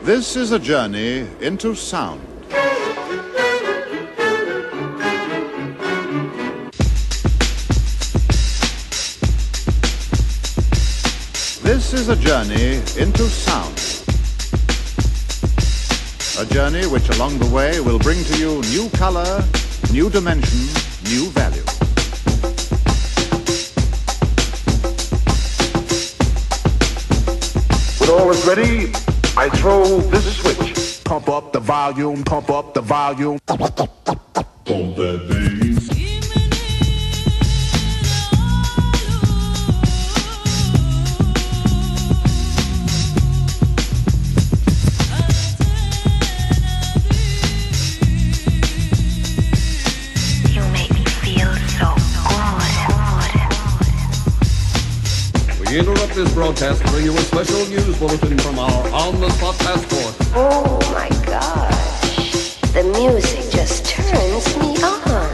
This is a journey into sound. This is a journey into sound. A journey which along the way will bring to you new color, new dimension, new value. When all is ready, I throw this switch. Pump up the volume, pump up the volume. Pump that bass. You make me feel so good. We interrupt this broadcast to bring you a special news bulletin from our on-the-spot passport. Oh my gosh. The music just turns me on.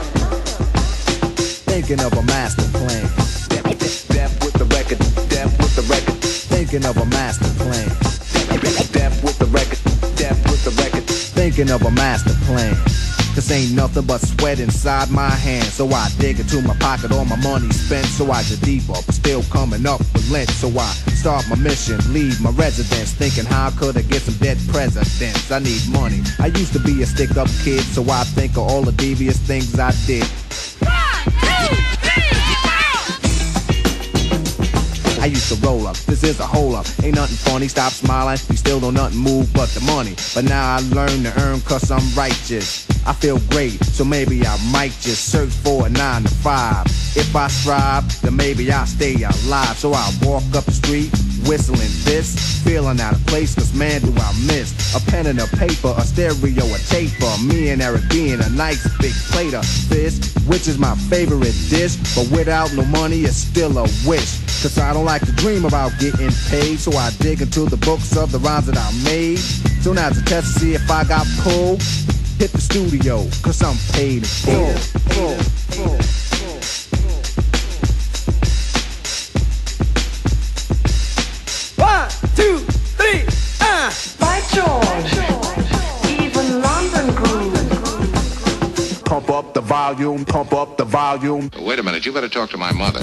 Thinking of a master plan. Death with the record, death with the record. Thinking of a master plan. Death with the record, death with the record. Thinking of a master plan. Cause ain't nothing but sweat inside my hands. So I dig into my pocket, all my money spent. So I get deeper, but still coming up with lint. So I start my mission, leave my residence. Thinking how could I get some dead presidents? I need money. I used to be a stick-up kid, so I think of all the devious things I did. I used to roll up, this is a hole up. Ain't nothing funny, stop smiling. We still don't nothing move but the money. But now I learn to earn cause I'm righteous. I feel great, so maybe I might just search for a 9 to 5. If I strive, then maybe I'll stay alive. So I walk up the street, whistling this, feeling out of place, cause man do I miss a pen and a paper, a stereo, a taper. Me and Eric being a nice big plate of fish, which is my favorite dish. But without no money, it's still a wish. Cause I don't like to dream about getting paid. So I dig into the books of the rhymes that I made. So now's a test to see if I got pulled. Hit the studio, cause I'm paid in full. One, two, three, By George, even London groove. Pump up the volume, pump up the volume. Wait a minute, you better talk to my mother.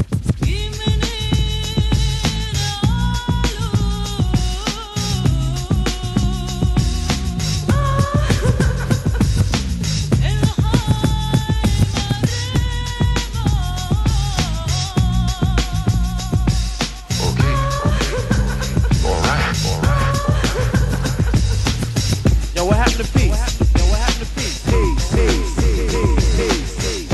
Yo, what happened to peace? Yo, what happened to peace? Peace, peace, peace, peace,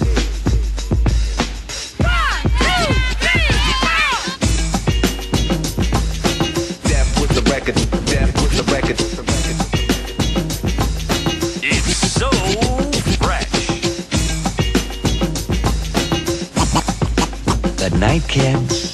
Death with the record, death with the record. It's so fresh. Good night, kids.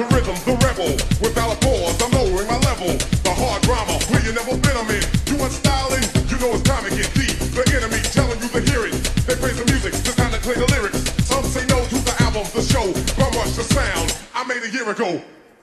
The rhythm, the rebel, without a pause, I'm lowering my level. The hard drama, where you never been, I'm in. You want styling? You know it's time to get deep. The enemy telling you to hear it. They praise the music, it's time to play the lyrics. Some say no to the album, the show, but much the sound I made a year ago.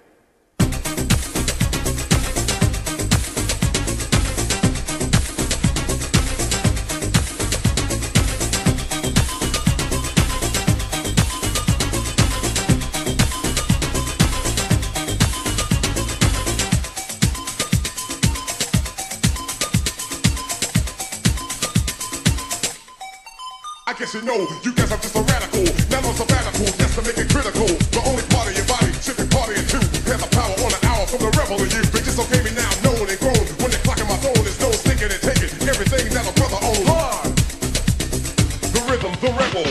I guess you know, you guess I'm just a radical. Now on sabbatical, just to make it critical. The only part of your body should be partying too. Have the power on an hour from the rebel of you. Bitches okay me now, known and grown. When they're clocking my phone, there's no stinking and taking everything that a brother owns. Hard. The rhythm, the rebel.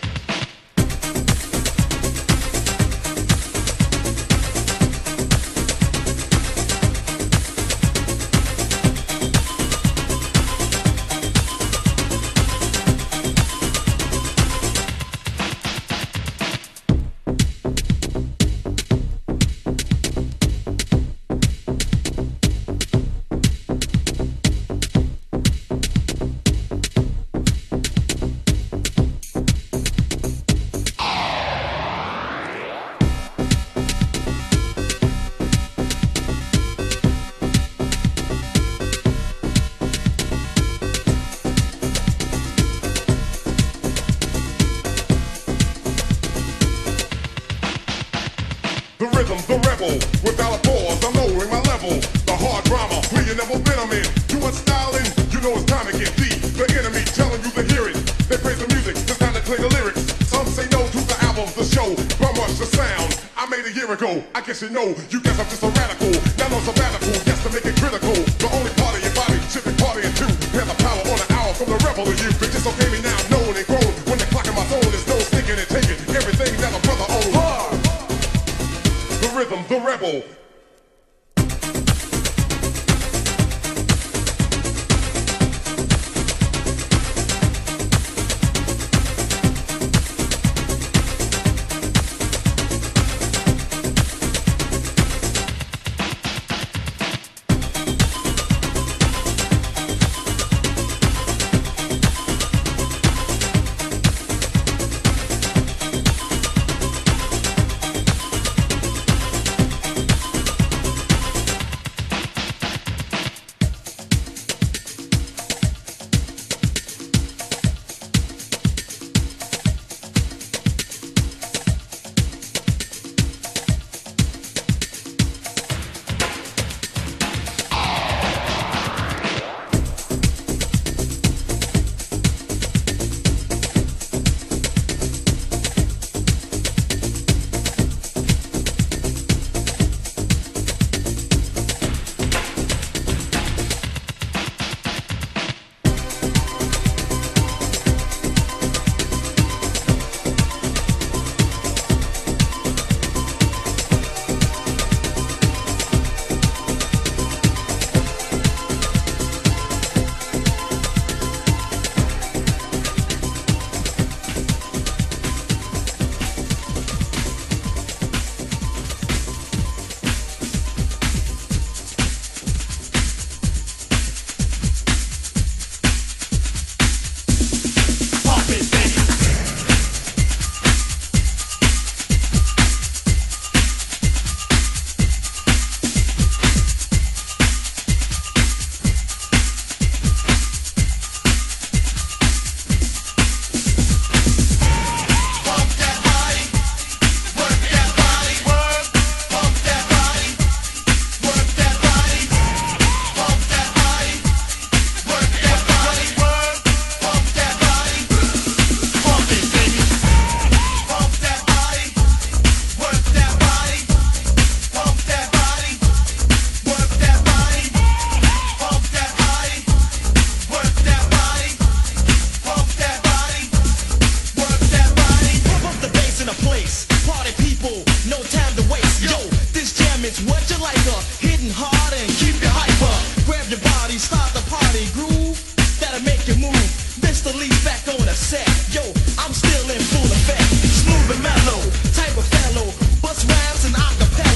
The rhythm, the rebel, without a pause, I'm lowering my level. The hard drama, where you never been, I'm in. You want styling? You know it's time to get deep. The enemy telling you to hear it. They praise the music, it's time to play the lyrics. Some say no to the album, the show, but much the sound I made a year ago. I guess you know, you guess I'm just a radical. Now on sabbatical, just to make it critical. The only part of your body should be partying too. Have the power on an hour from the rebel of you. Bitches okay me now, known and grown. When they're clocking my phone, there's no stinking and taking everything that a brother owns. Hard. The rhythm, the rebel. I'm still in full effect, smooth and mellow, type of fellow, bust rhymes and acapella.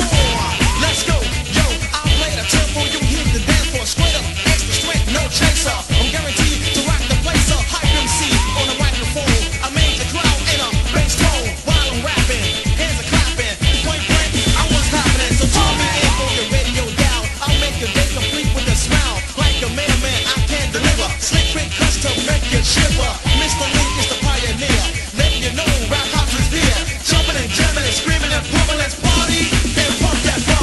Jumping and jamming and screaming and pumping, let's party and pump that.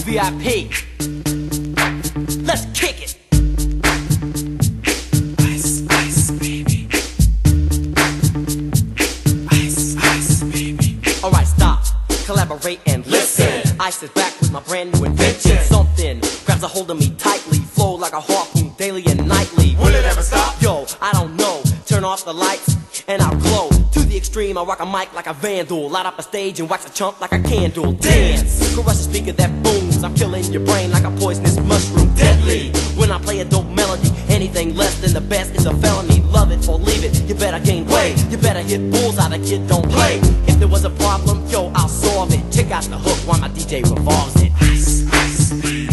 VIP. Let's kick it. Ice, ice, baby. Ice, ice, baby. Alright, stop, collaborate and listen. Ice is back with my brand new invention. Something grabs a hold of me tightly, flow like a harpoon daily and nightly. Will it ever stop? Yo, I don't know. Turn off the lights and I'll glow. To the extreme, I rock a mic like a vandal. Light up a stage and wax a chump like a candle. Dance, crush a speaker that booms. I'm killing your brain like a poisonous mushroom. Deadly, when I play a dope melody. Anything less than the best is a felony. Love it or leave it, you better gain weight. You better hit bullseye, the kid don't play. If there was a problem, yo, I'll solve it. Check out the hook while my DJ revolves it. Ice, ice, baby.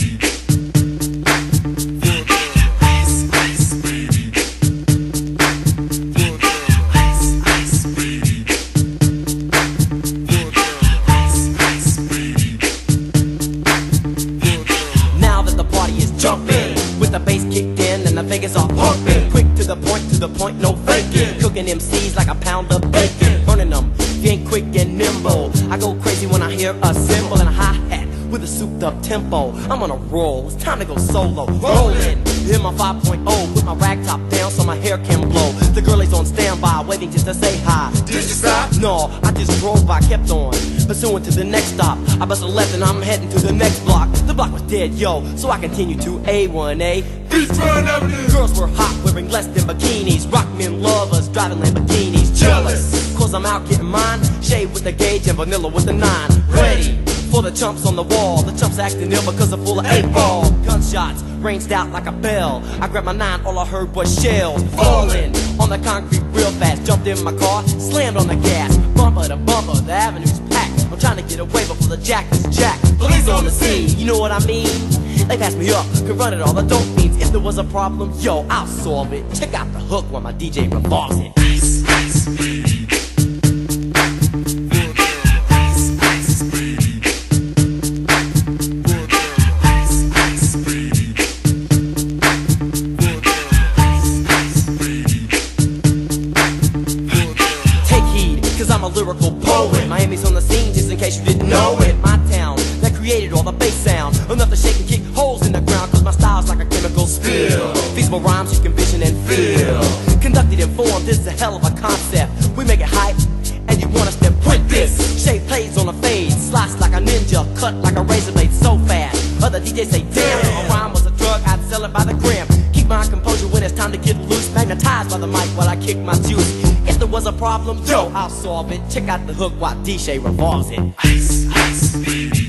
Vegas are pumping, quick to the point, no faking. Cooking MCs like a pound of bacon, burning them, if you ain't quick and nimble. I go crazy when I hear a cymbal and a hi-hat with a souped up tempo. I'm on a roll, it's time to go solo. Rolling, hit my 5.0, put my rag top down so my hair can blow. The girl is on standby, waiting just to say hi. Did you stop? No, I just drove by, kept on, pursuing to the next stop. I bust a left and I'm heading to the next block. The block was dead, yo, so I continue to A1A. Girls were hot, wearing less than bikinis. Rock men lovers, driving Lamborghinis. Jealous, cause I'm out getting mine. Shade with the gauge and vanilla with the 9. Ready for the chumps on the wall. The chumps acting ill because they're full of 8-ball. Gunshots ranged out like a bell. I grabbed my 9, all I heard was shells falling on the concrete real fast. Jumped in my car, slammed on the gas. Bumper to bumper, the avenue's packed. I'm trying to get away before the jack is jacked. Police on the scene, you know what I mean? They pass me up, can run it all, the dope means. If there was a problem, yo, I'll solve it. Check out the hook while my DJ revolves it. Ice, ice, baby. Ice, ice, baby. Ice, ice, baby. Ice, ice, baby. Take heed, cause I'm a lyrical poet. Miami's on the scene, just in case you didn't know it. My town, that created all the bass sound. Enough to shake and kick holes in the ground, cause my style's like a chemical spill. Feasible rhymes you can vision and feel. Conducted in form, this is a hell of a concept. We make it hype, and you want us to print this. Shape plays on a fade, slice like a ninja, cut like a razor blade so fast. Other DJs say, damn, if a rhyme was a drug, I'd sell it by the gram. Keep my composure when it's time to get loose. Magnetized by the mic while I kick my juice. If there was a problem, yo, I'll solve it. Check out the hook while DJ revolves it. Ice, ice, baby.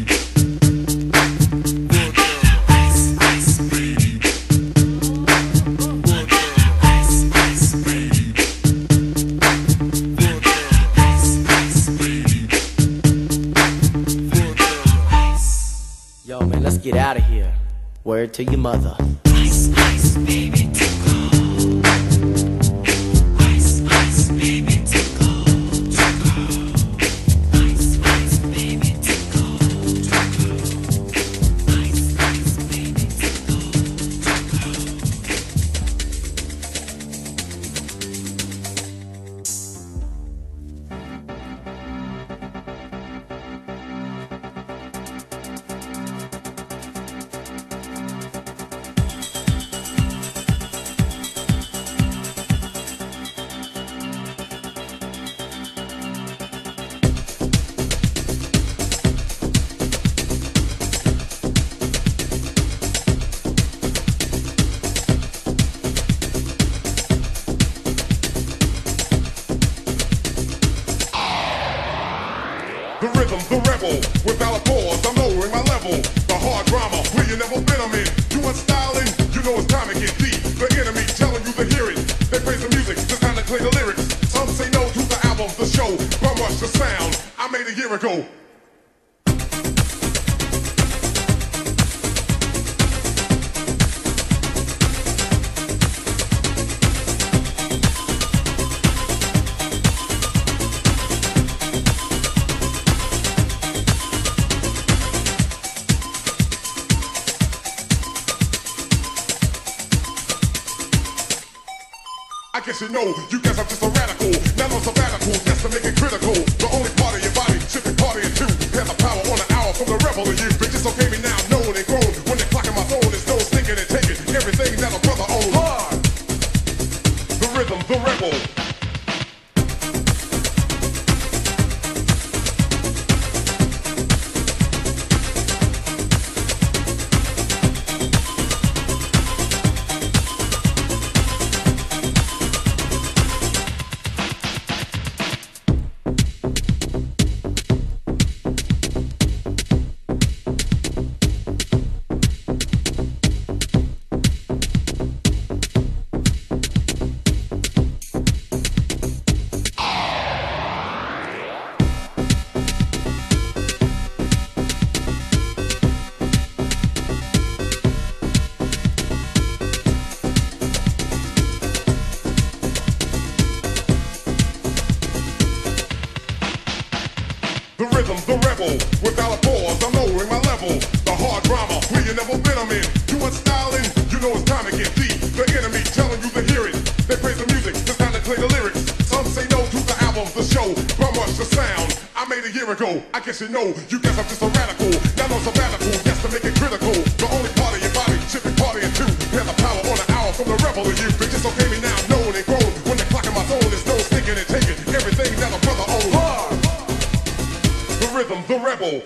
Yo, man, let's get out of here. Word to your mother. Ice, ice, baby, tickle. Ice, ice, baby, tickle, tickle. Ice, ice, baby, tickle, tickle. Ice, ice, baby, tickle, tickle. The rhythm, the rebel, without a pause, I'm lowering my level. The hard drama, where you never been, I'm in. You want styling, you know it's time to get deep. The enemy telling you to hear it. They praise the music, it's time to play the lyrics. Some say no to the album, the show, but rush the sound I made a year ago. I guess you know, you guess I'm just a radical. Now on sabbatical, just to make it critical. The only part of your body should be partying too. Have the power on an hour from the rebel of you. Bitches, so pay me now, no rebel. The rhythm, the rebel, without a pause, I'm lowering my level. The hard drama, where you never been, I'm in. You want styling? You know it's time to get deep. The enemy telling you to hear it. They praise the music, it's time to play the lyrics. Some say no to the album, the show, but much the sound I made a year ago. I guess you know, you guess I'm just a radical. Now no sabbatical, yes to make it critical. The only part of your body should be partying too. Hear the power on the hour from the rebel of you. Bitches so me now, known and grown. When the clock in my zone is no sticking and taking everything that a brother owns. The rhythm, the rebel.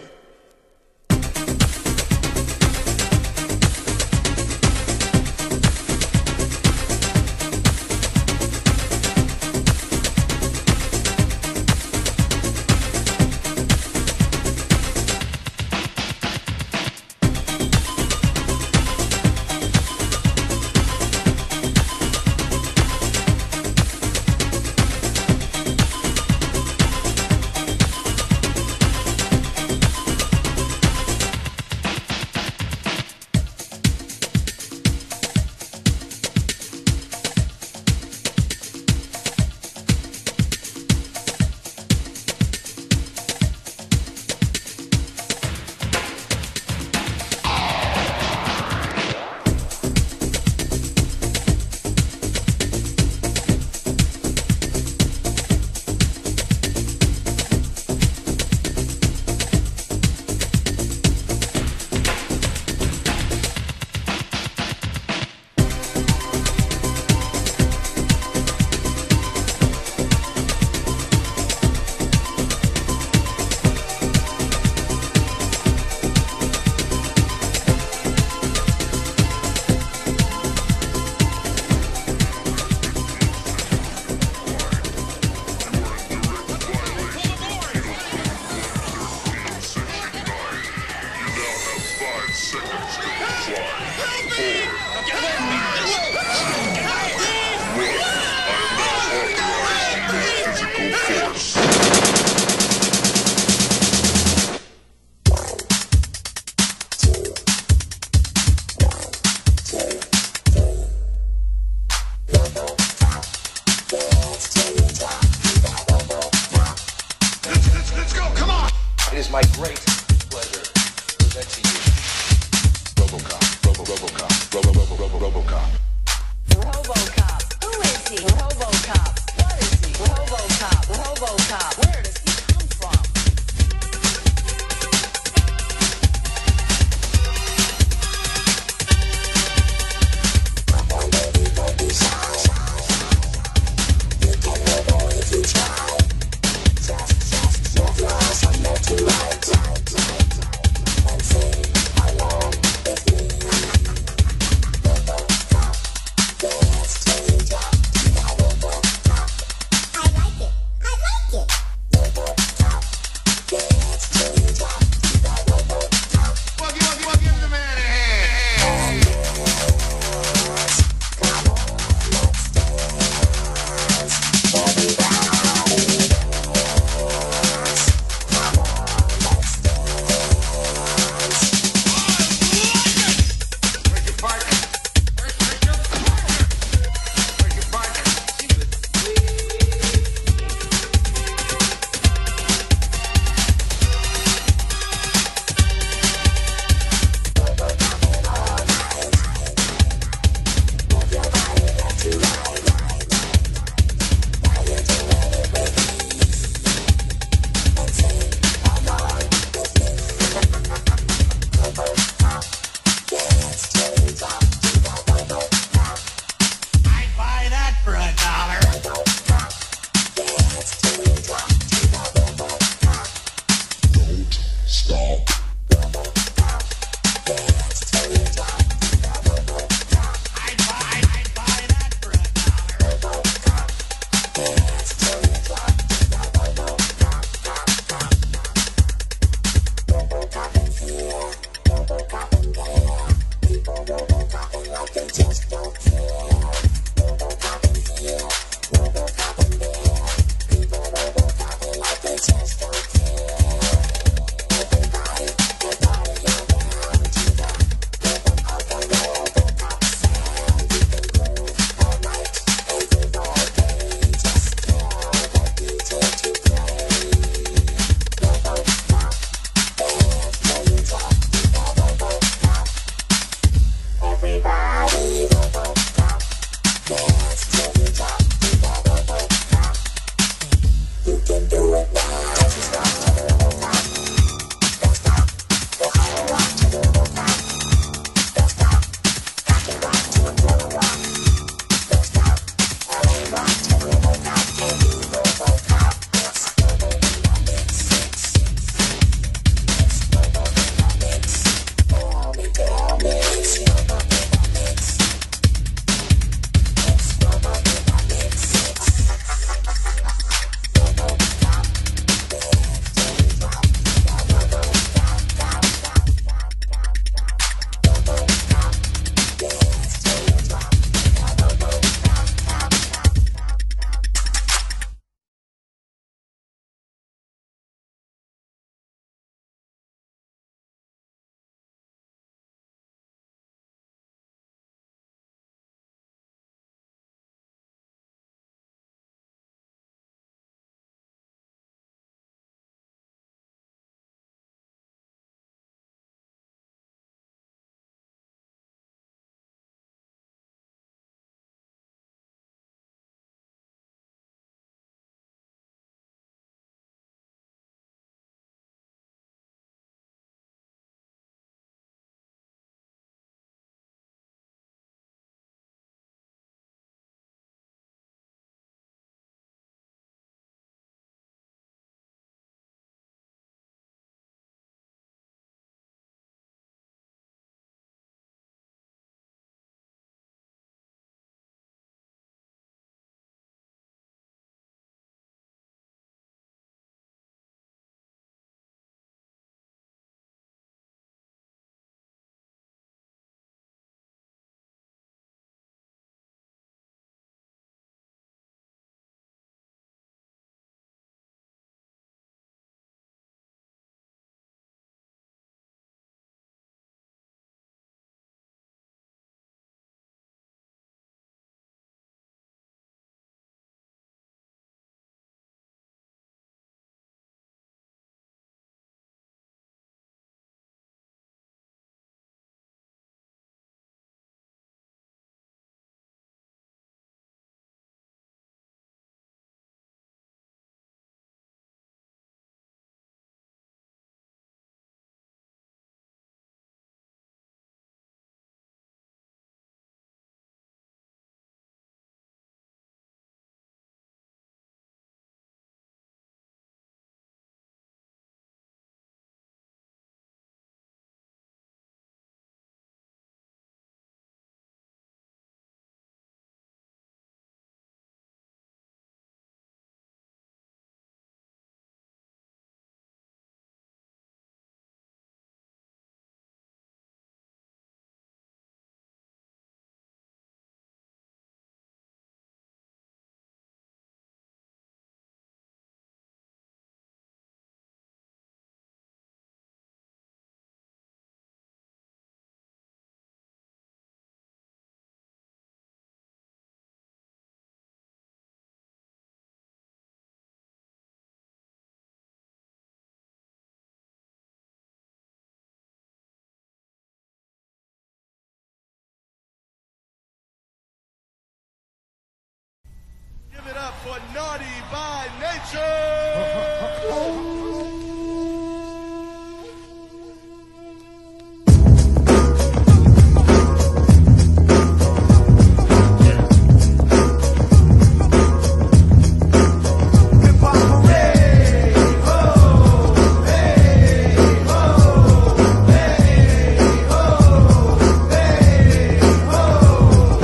naughty by nature.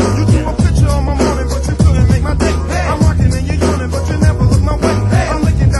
I'm looking down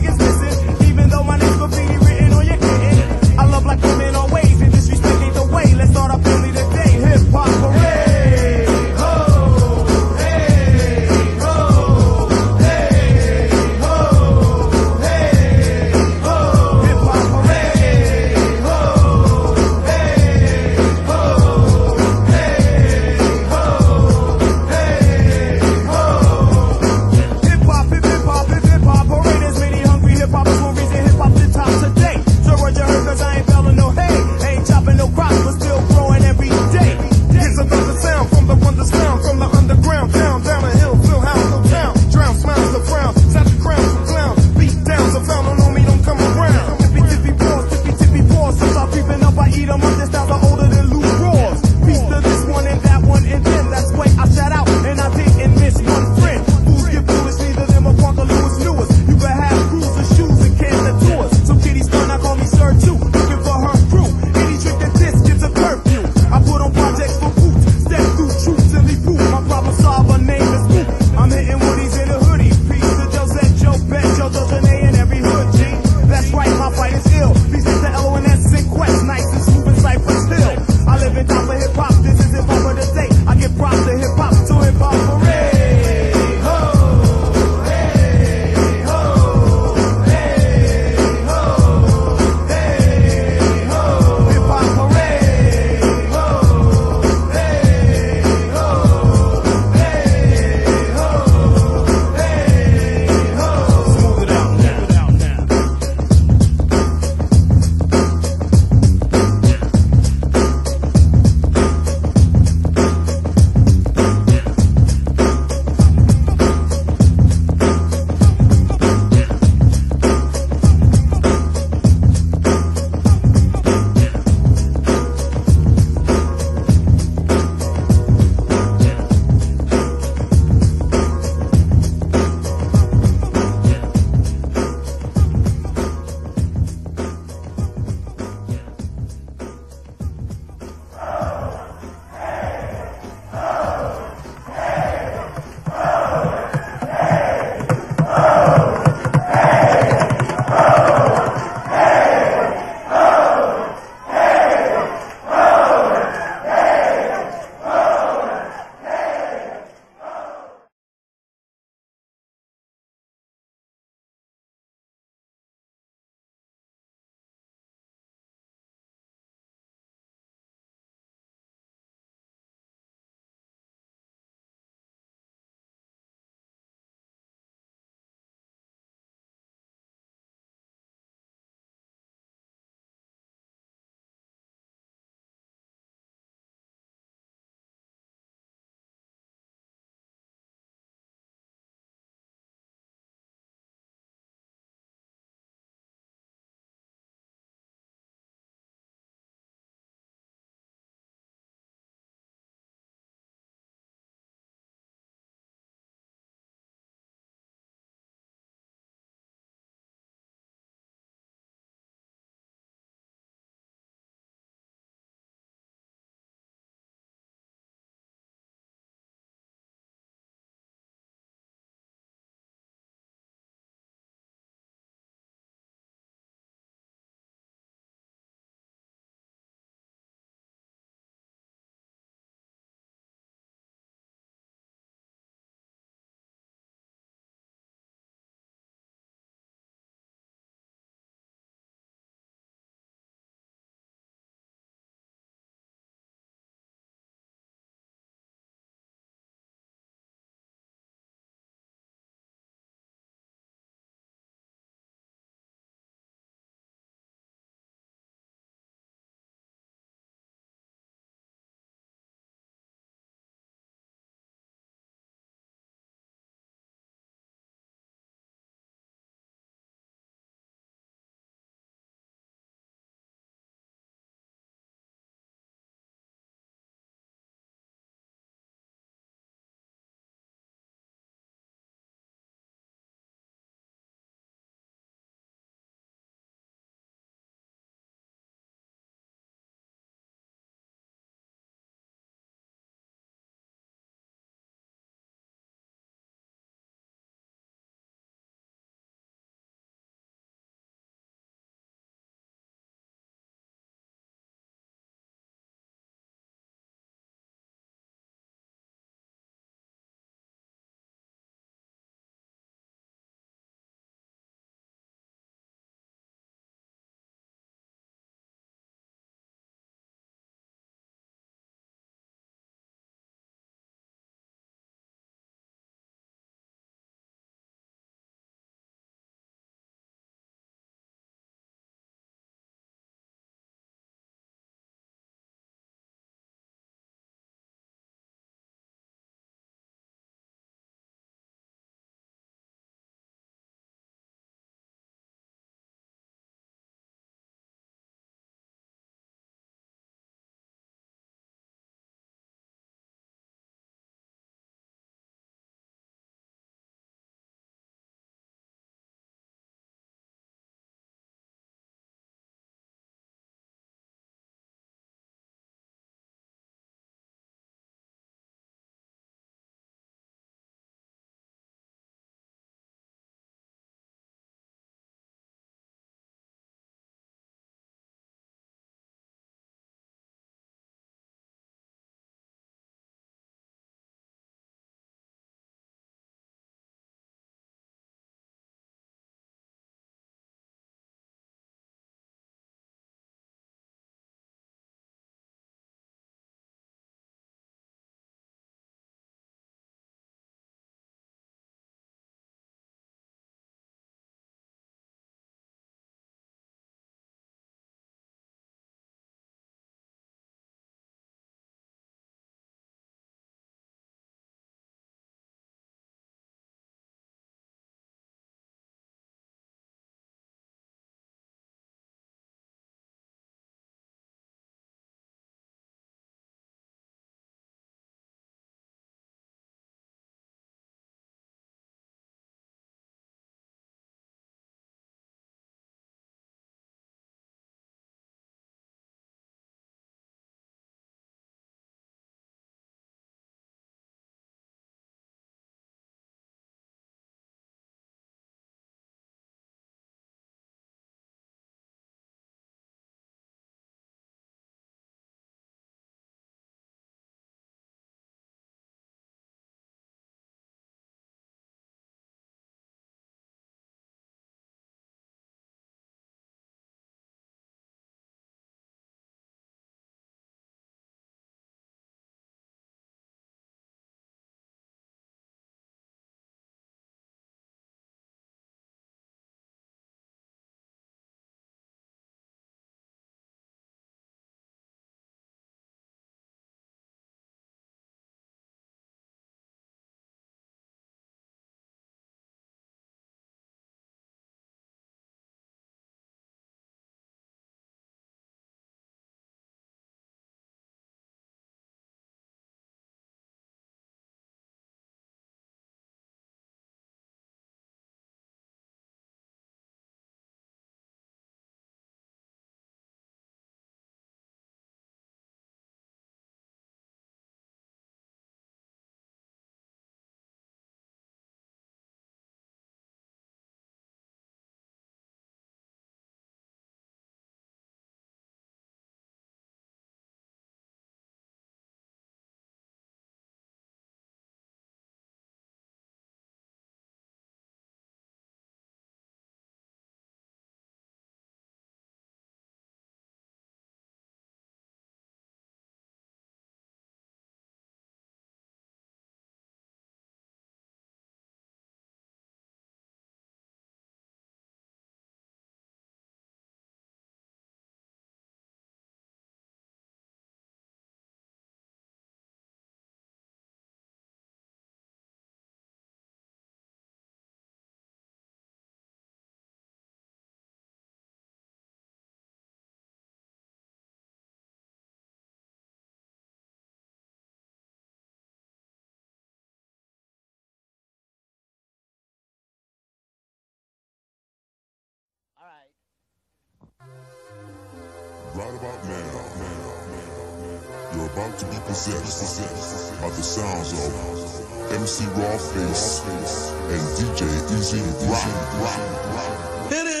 Right about now, you're about to be possessed by the sounds of MC Rawface and DJ Easy Rock. Hit it!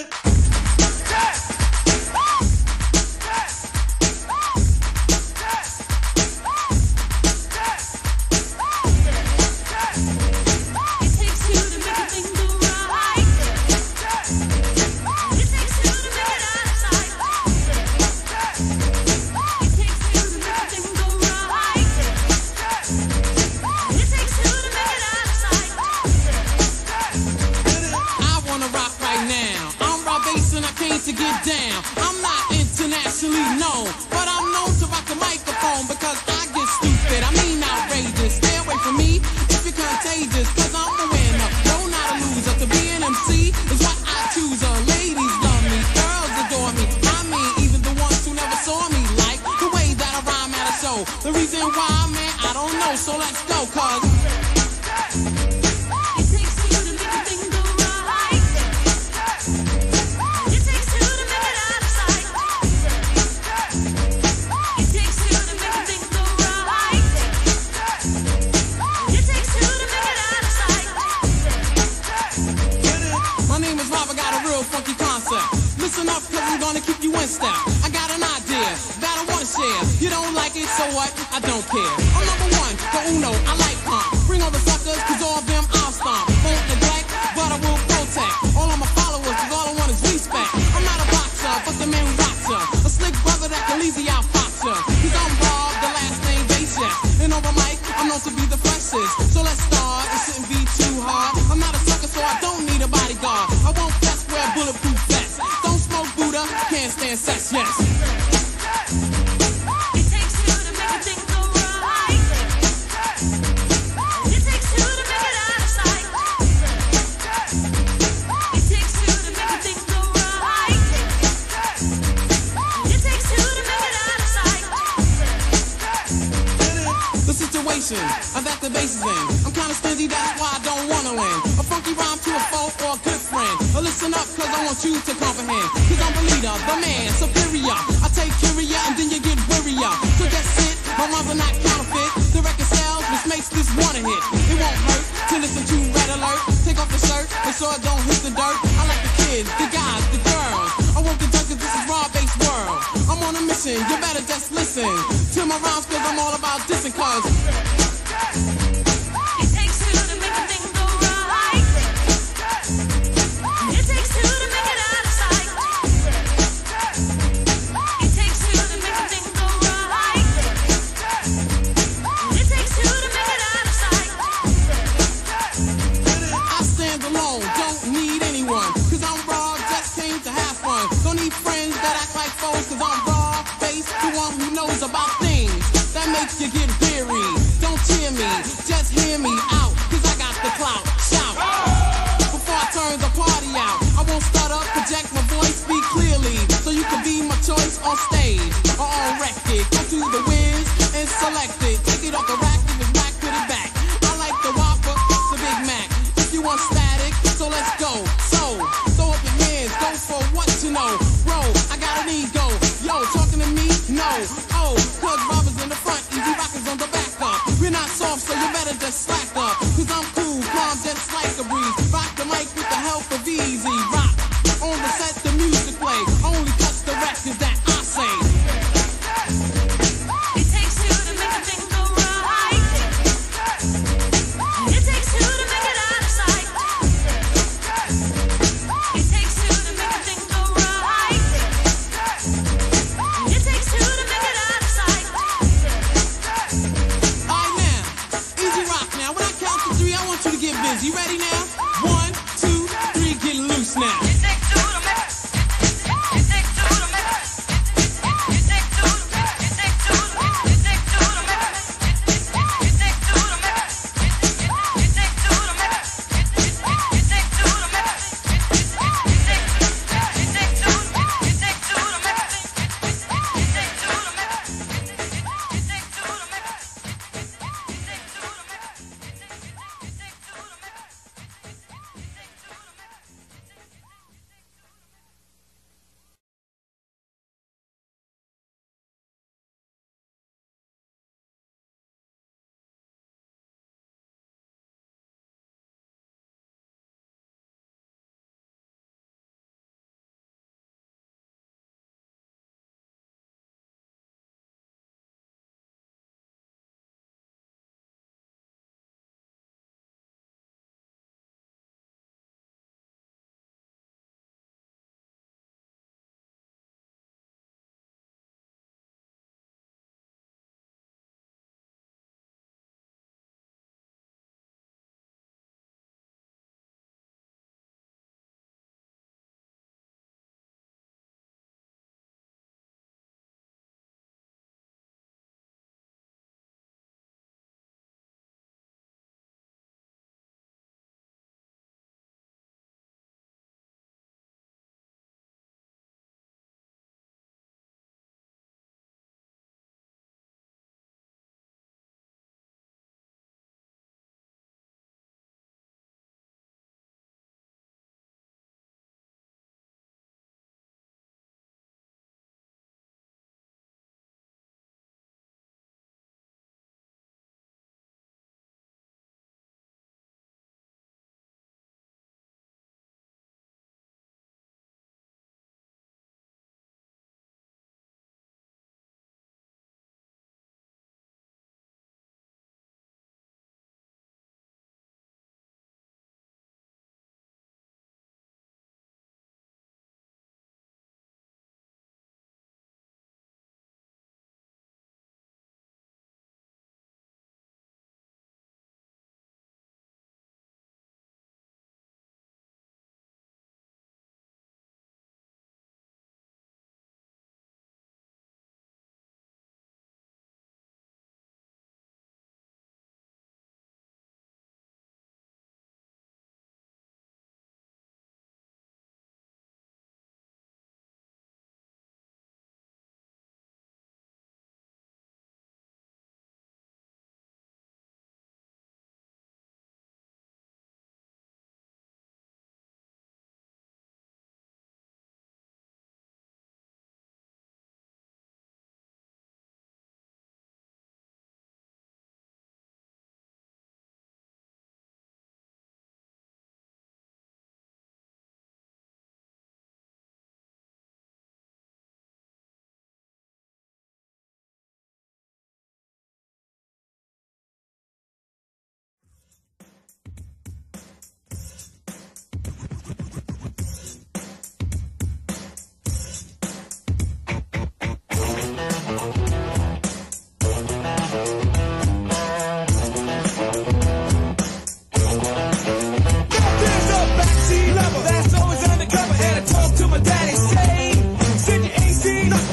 To get down, I'm not internationally known, but I'm known to rock the microphone because I get stupid, I mean outrageous. Stay away from me if you're contagious, cause I'm the winner, no not a loser. To be an MC is what I choose. Ladies love me, girls adore me, I mean even the ones who never saw me, like the way that I rhyme at a show. The reason why, man, I don't know, so let's go, cause listen up, cause I'm gonna keep you in step. I got an idea that I wanna share. You don't like it, so what? I don't care. I'm number one, the uno, I like pump. Bring all the suckers, cause all of them I'll stomp. Won't neglect, but I will protect all of my followers, cause all I want is respect. I'm not a boxer, but the man who rocks ya. A slick brother that can easy out fox ya. Cause I'm Rob, the last name Basis. And over mic, I'm known to be the freshest. So let's start, it shouldn't be too hard. I'm not a sucker, so I don't need a bodyguard. I won't best wear bulletproof vests. Don't smoke Buddha, can't stand sex, yes. It takes two to make a thing go right. It takes two to make it out of sight. It takes two to make a thing go right. It takes two to make it out of sight. The situation that the bass is in, I'm kinda stingy, that's why I don't wanna win. A funky rhyme to a foe or a good friend. Listen up, cause I want you to comprehend. Cause I'm the leader, the man, superior. I take curia and then you get wearier. So that's it, my rhymes are not counterfeit. The record sells, which makes this one a hit. It won't hurt to listen to Red Alert. Take off the shirt, make sure it don't hit the dirt. I like the kids, the guys, the girls. I won't get cause this is raw-based world. I'm on a mission, you better just listen to my rhymes, cause I'm all about dissing, cause it takes two to make a thing go right. It takes two to make it out of sight. It takes two to make a thing go right. It takes two to make it out of sight. I stand alone, don't need anyone, cause I'm raw, just came to have fun. Don't need friends that act like foes, cause I'm raw, face the one who knows about things that make you get weary. Don't cheer me, just hear me out, cause I got the clout. Shout before I turn the party out. I won't stutter, project my voice, speak clearly, so you can be my choice on stage or on record. Go to the whiz and select it. Take it off the rack, if it's whack, put it back. I like the Whopper, the Big Mac. If you want static, so let's go. So, throw up your hands, go for what you know. Bro, I got an ego. Yo, talking to me? No. Oh, cause Robbers in the front, Easy Rockers on the back up. We're not soft, so you better just slack up. Cause I'm cool, calm, just like a breeze. Rock the mic with the help of Easy Rock. On the set, the music play. Only touch the records that I say. It takes two to make a thing go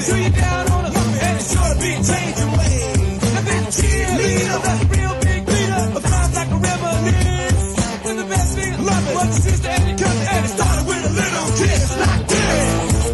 shoot you down on a hook, and it's sure to be changing ways. The big cheerleader, that's a real big leader, a flies like a reminisce. With the best thing, love it, but the sister and the cousin, and it started with a little kiss like this.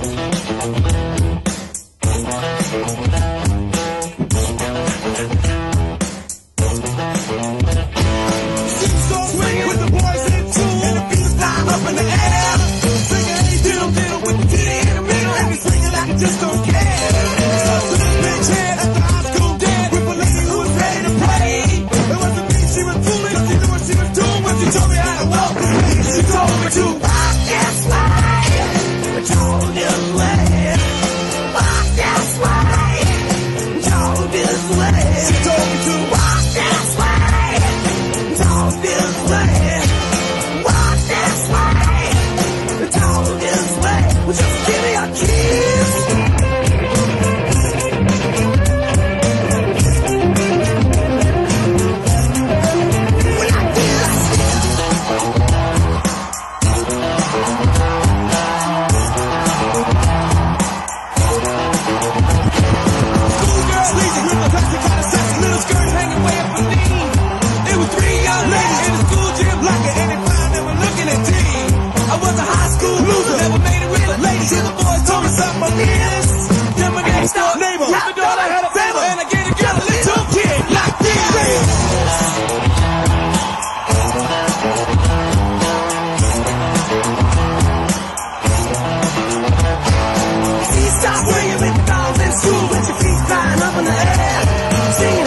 Swinging with the boys in tune, and the beat is flying up in the air. Singing hey diddle diddle with the titty in the middle, and we swinging like I just don't care. Stuck to this bitch head at the high school dance with a lady who was ready to play. It wasn't me, she was fooling, she knew what she was doing when she told me how to walk the way. She told me to walk this way, told this way, walk this way, told this way. She told me to walk this way, told this way, walk this way, told this way. Well, just give me a kiss. Next door neighbor, with the daughter had a favor, and I gave the girl a little kid like this. She stopped swinging with the dolls in school, with your feet flying up in the air. Singing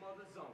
mother zone.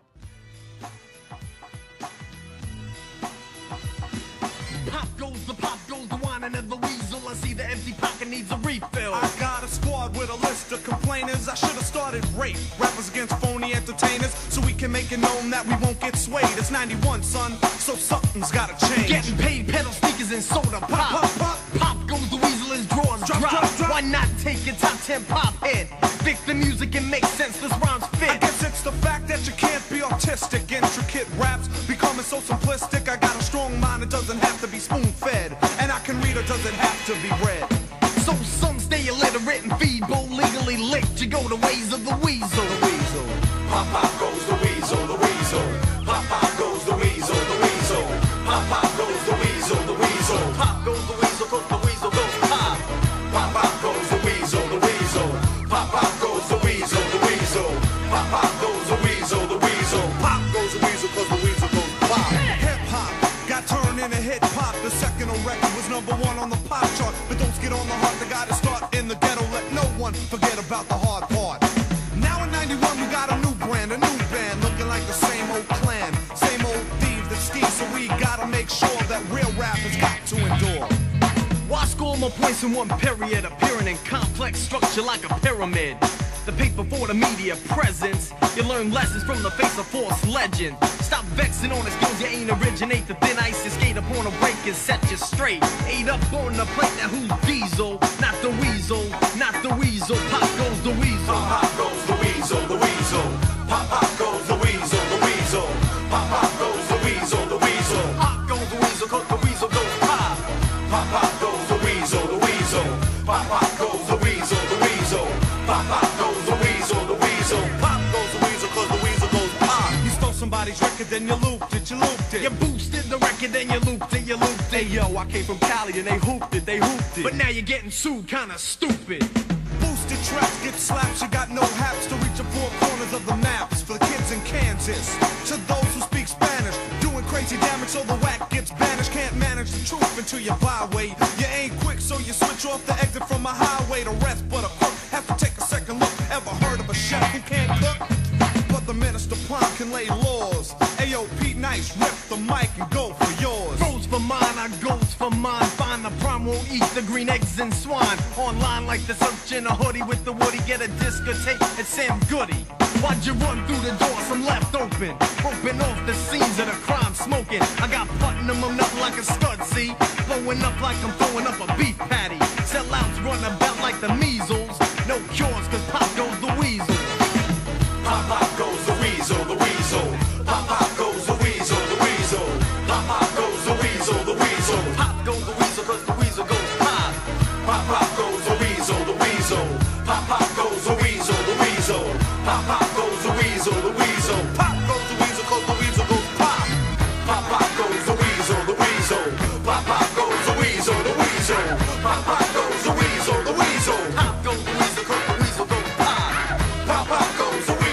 Pop goes the whining of the weasel. I see the empty pocket needs a refill. I got a squad with a list of complainers. I should have started rape rappers against phony entertainers, so we can make it known that we won't get swayed. It's 91, son, so something's gotta change. Getting paid, pedal sneakers and soda pop. Pop goes the weasel, his drawers drop. Why not take your top 10 pop hit? Fix the music and make sense, this rhymes fit. I guess it's the fact that you can't be artistic. Intricate raps becoming so simplistic. I got a strong mind, it doesn't have to be spoon-fed. And I can read, it doesn't have to be read. So some stay illiterate and feeble, legally licked. You go the ways of the weasel. The weasel. Pop pop goes the weasel, the weasel. Pop pop goes the weasel, the weasel. Pop pop goes the weasel, the weasel. Pop goes the weasel, cause the weasel goes pop. Pop pop goes the weasel, the weasel. Pop pop goes the weasel, the weasel. Pop pop goes the weasel, the weasel. Pop goes the weasel, cause the weasel goes pop. Hip hop got turned into hip hop. The second record was #1 on the pop chart. But don't get on the heart, they gotta start in the ghetto. Let no one forget about the hard part. Now in 91 we got a new brand, a new band, looking like the same old clan, same old thieves that steal. So we gotta make sure that real rap has got to endure. Why score more points in one period, appearing in complex structure like a pyramid? The paper for the media presence. You learn lessons from the face of false legend. Stop vexing on the skills you ain't originate. The thin ice you skate upon a break and set you straight. Ate up on the plate, now who's diesel? Not the weasel, not the weasel. Pop goes the weasel. Pop pop goes the weasel, the weasel. Pop pop goes the weasel, the weasel. Pop pop goes the weasel, the weasel. Pop goes the weasel, cause the weasel goes pop. Pop pop goes the weasel, the weasel. Pop pop goes the weasel, the weasel. Pop pop goes the weasel, the weasel. Pop goes the weasel, cause the weasel goes pop. You stole somebody's record, then you looped it, you looped it. You boosted the record, then you looped it, you looped it. Hey yo, I came from Cali and they hooped it, they hooped it. But now you're getting sued, kinda stupid. Boosted tracks get slaps, you got no haps to reach the four corners of the maps. For the kids in Kansas, to those who speak Spanish, doing crazy damage so the whack gets banished. Can't manage the truth until you byway. You ain't quick, so you switch off the exit from a highway. The rest but a crook have to take a second look. Ever heard of a chef who can't cook? But the minister Prime can lay laws. Ayo, Pete Nice, rip the mic and go for yours. Goes for mine, I goes for mine. Find the prime, won't eat the green eggs and swine. Online like the search in a hoodie with the woody. Get a discotheque at Sam Goody. Why'd you run through the door? Some left open. Open off the scenes of the crime smoking. I got platinum, I'm nothing like a stud, see? Blowing up like I'm throwing up a beef patty. Sellouts run about like the measles. No cures, cause pop goes the weasel. Pop pop goes the weasel, the weasel. Pop pop goes the weasel, the weasel. Pop pop goes the weasel, the weasel. Pop goes the weasel, cause the weasel goes pop. Pop pop goes the weasel, the weasel. Pop pop goes the weasel, the weasel. Pop pop goes the weasel, the weasel. Pop goes the weasel, cause the weasel goes pop. Pop pop goes the weasel, the weasel. Pop pop goes the weasel, the weasel. Pop pop goes the weasel, the weasel. Pop goes the weasel, cause the weasel goes pop. Pop pop goes the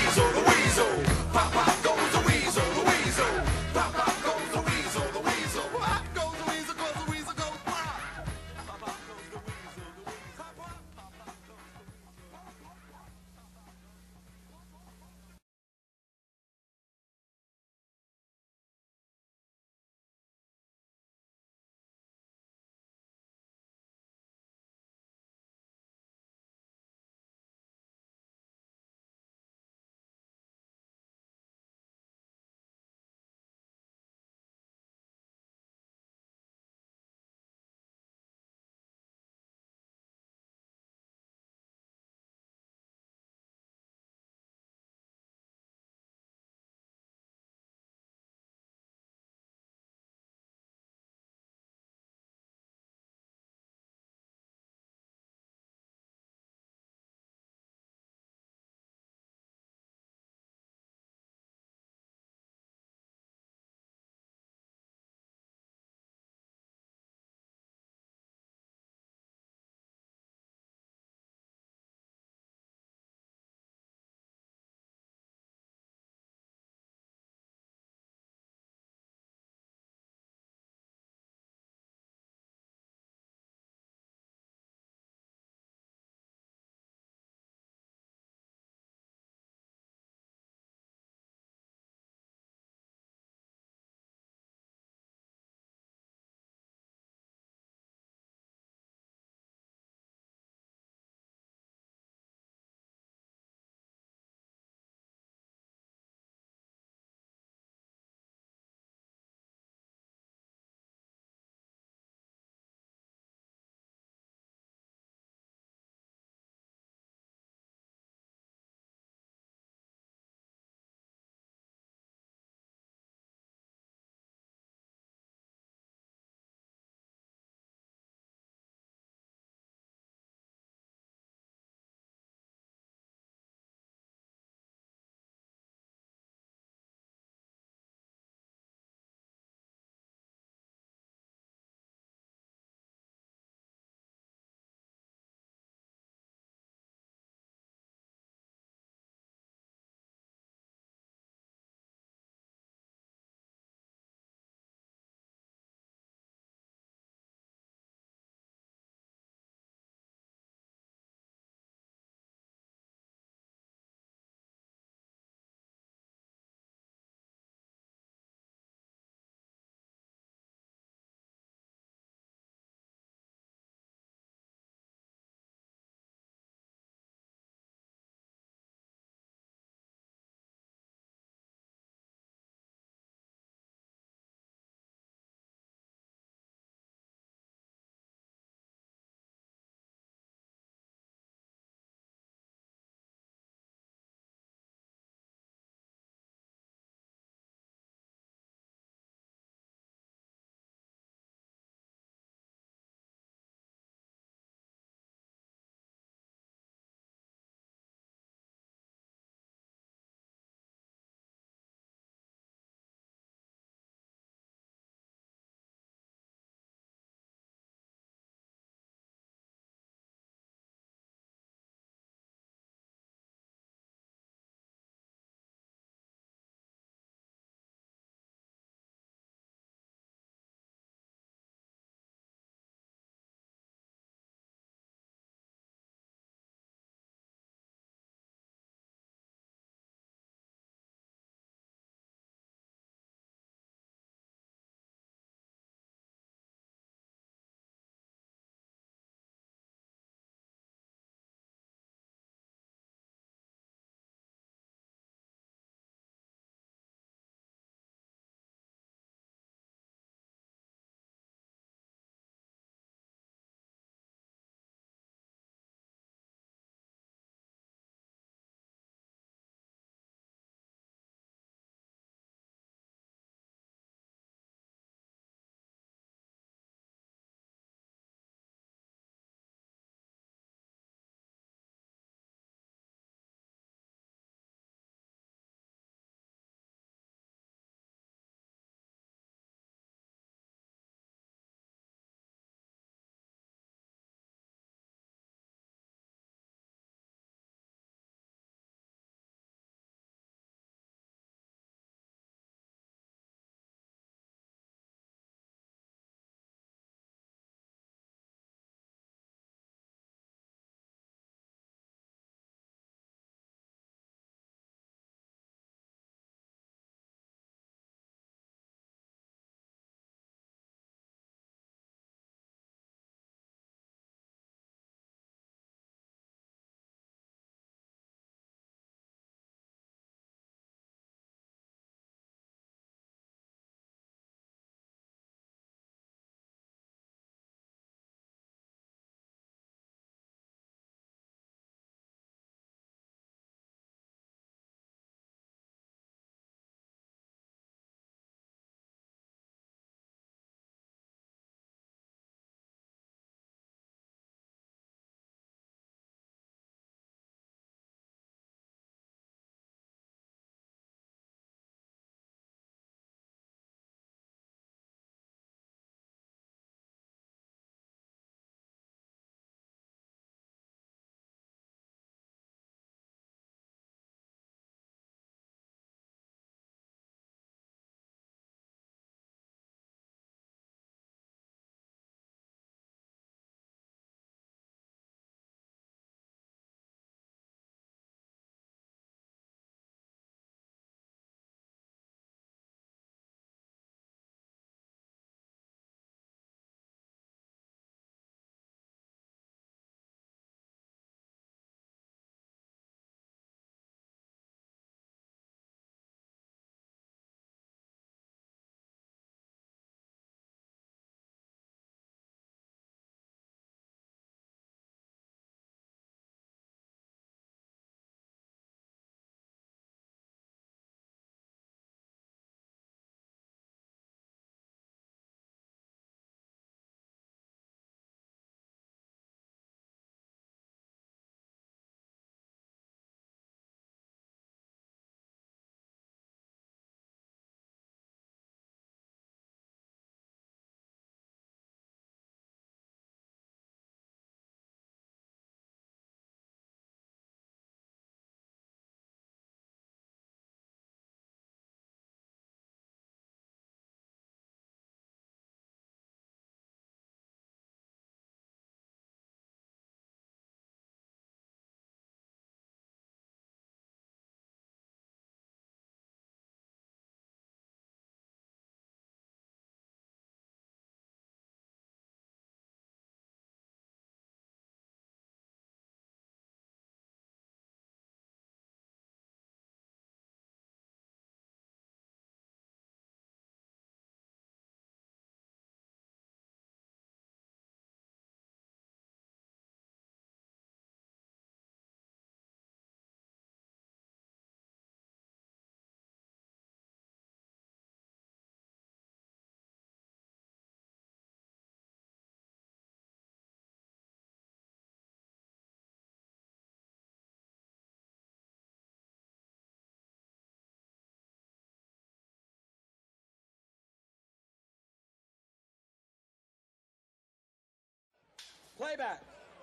Playback.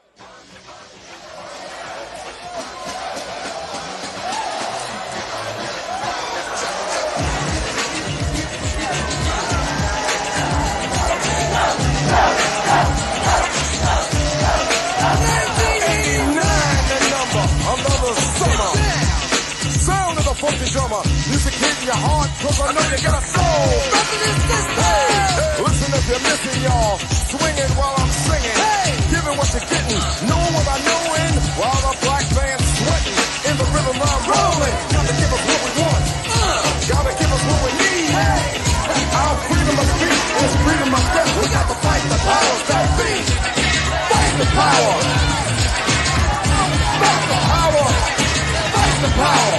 Funky drummer, music hitting your heart, cause I know you got a soul. Hey, listen if you're missing, y'all. Swinging while I'm singing. Hey, giving what you're getting, knowing what I knowin'. While the black band's sweating, in the rhythm I'm rolling. Gotta give us what we want. Gotta give us what we need. Hey, our freedom of speech is freedom of death. We got to fight the powers that be. Fight the power. Fight the power. Fight the power.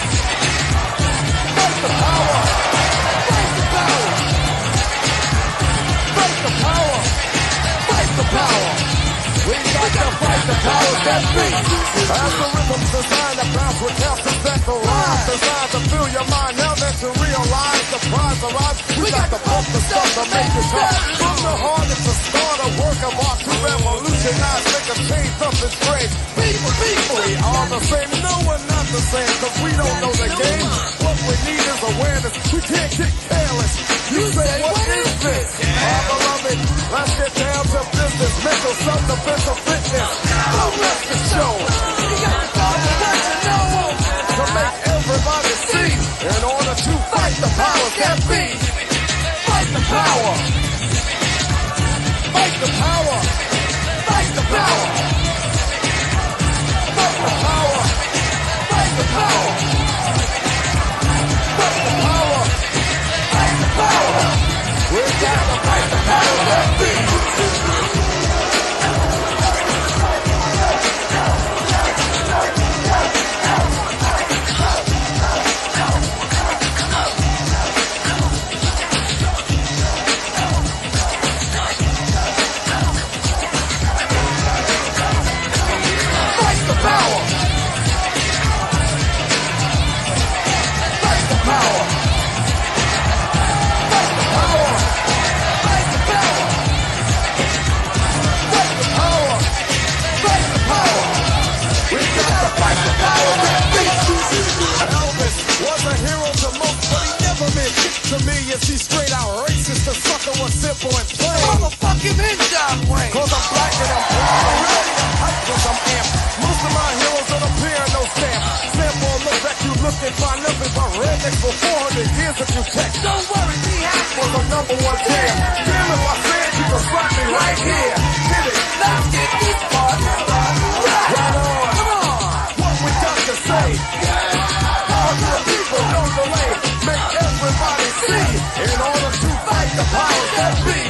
Fight the power! Fight the power! Fight the power! Fight the power! We got to fight the powers that be! As the rhythm's designed to bounce with calcium that the rhyme designed to fill your mind. Now that you realize the prize arrives, we got to pump the stuff to make it tough. From the heart, it's a start, a work of art to revolutionize, make a change, something strange. People, we are the same. No, we're not the same, cause we don't know the game. What we need is awareness. We can't get careless. You say, what is this? Our beloved, let's get down to business. Mental self-defense of fitness. Don't let the show. You got to talk to what you know. To make everybody see. In order to fight the powers that be. Fight the power. Fight the power. Fight the power. Fight the power. Fight the power. Fight the power. Fight the power. We got to fight the power that be. To me, is he straight out racist? The sucker was simple and plain. Motherfucking John Wayne. Cause I'm black and I'm proud. I'm ready, I'm hyped cause I'm amped. Most of my heroes don't appear no stamp. Sample look that you look and find nothing but rednecks for 400 years if you check. Don't worry, me hack was the #1 jam. Damn, if I said you could slap me right here. Hit it. Let's get this party right on. Come on. What we got to say. All to the people, no delay. Make everybody see. In order to fight the powers that be.